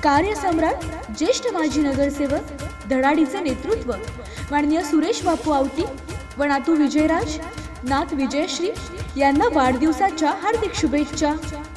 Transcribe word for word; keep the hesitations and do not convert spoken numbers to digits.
कार्यसम्राट ज्येष्ठ माजी नगरसेवक धडाडीचे नेतृत्व माननीय सुरेश बापू आवटी व नातू विजयराज नात विजयश्री यांना वाढदिवसाच्या हार्दिक शुभेच्छा।